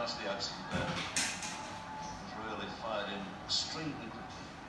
nasty accident there. It was really fired in extremely quickly.